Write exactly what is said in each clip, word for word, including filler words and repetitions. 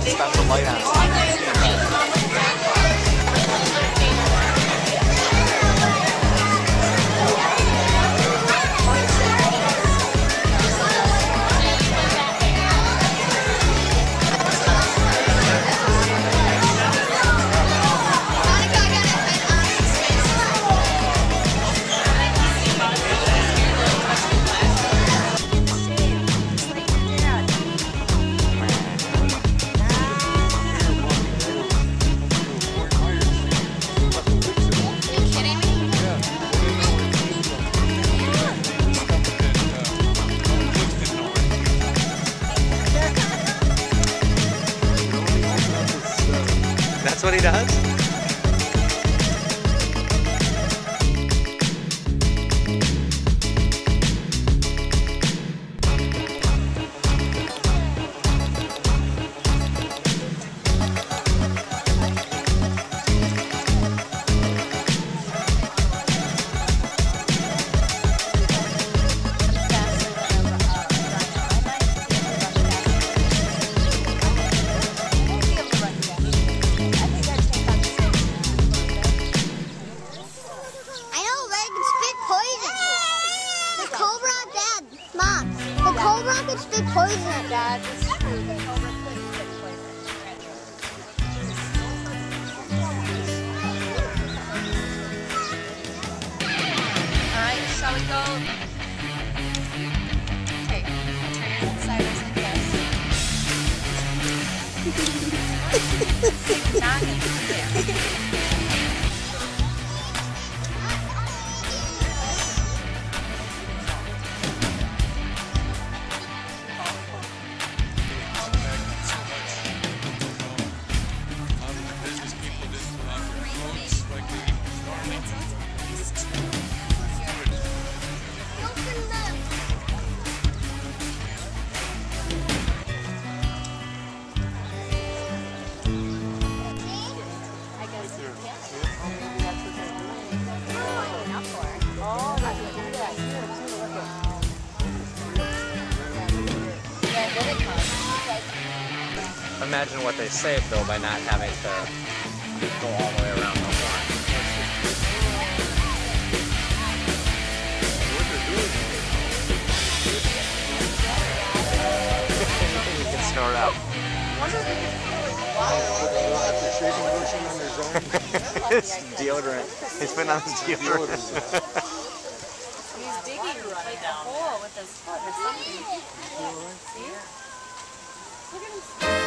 special light on it. That's what he does? It's spit poison, Dad. Alright, shall we go? Okay, turn sideways like this. Not in there. Imagine what they saved though by not having to go all the way around the horn. You can snort up. It's deodorant. He's been on his deodorant. He's digging like a hole with his foot or something. See? Look at him.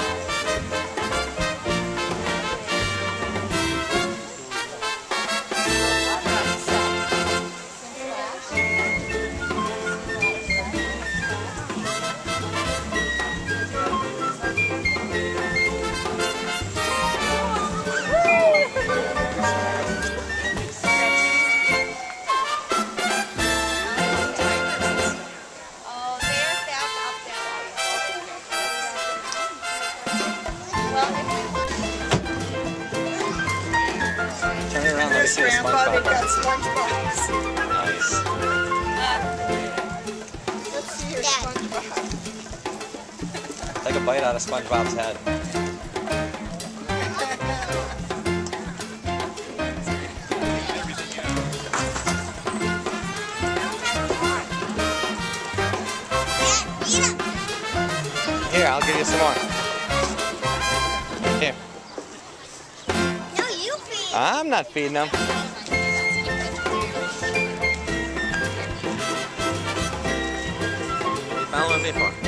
Grandpa, they've got SpongeBob's. Nice. Let's see your SpongeBob. Take a bite out of SpongeBob's head. Here, I'll give you some more. Here. No, you feed. I'm not feeding them. Following me for.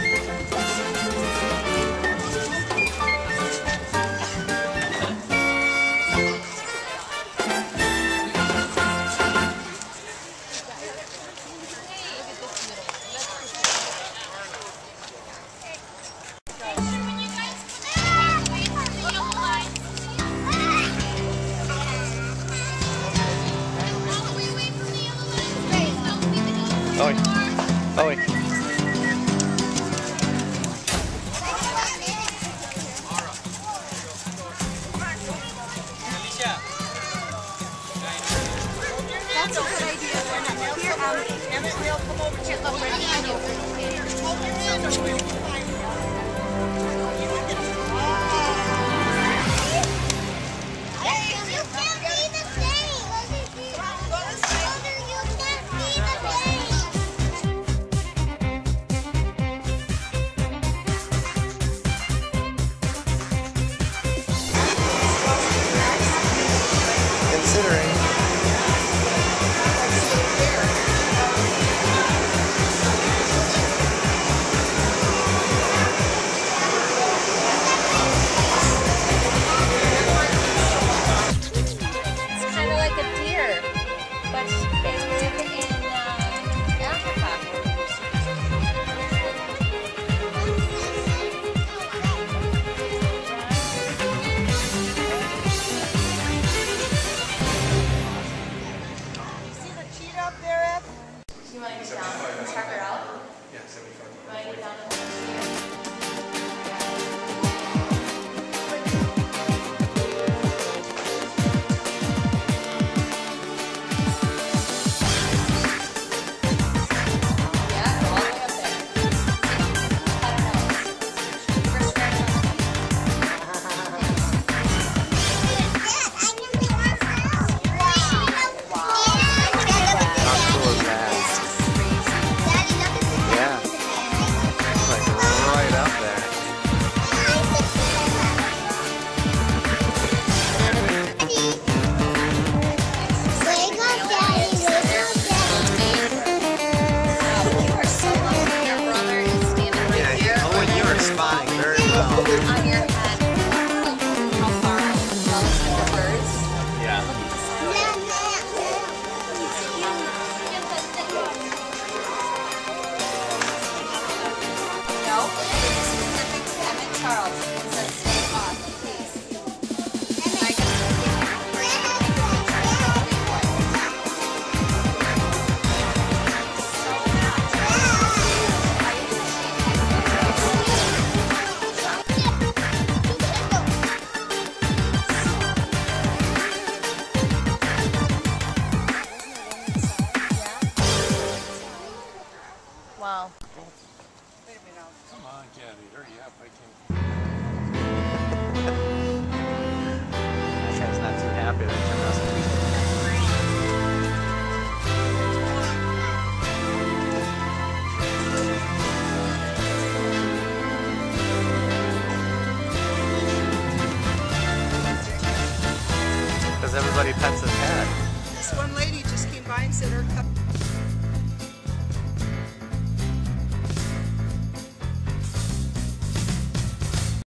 Oi. Oi. That's a good idea. Here, um, Emmett, we'll come over to the ready and you'll happier than Tim Russell. Because everybody pets his cat. This one lady just came by and said her cup.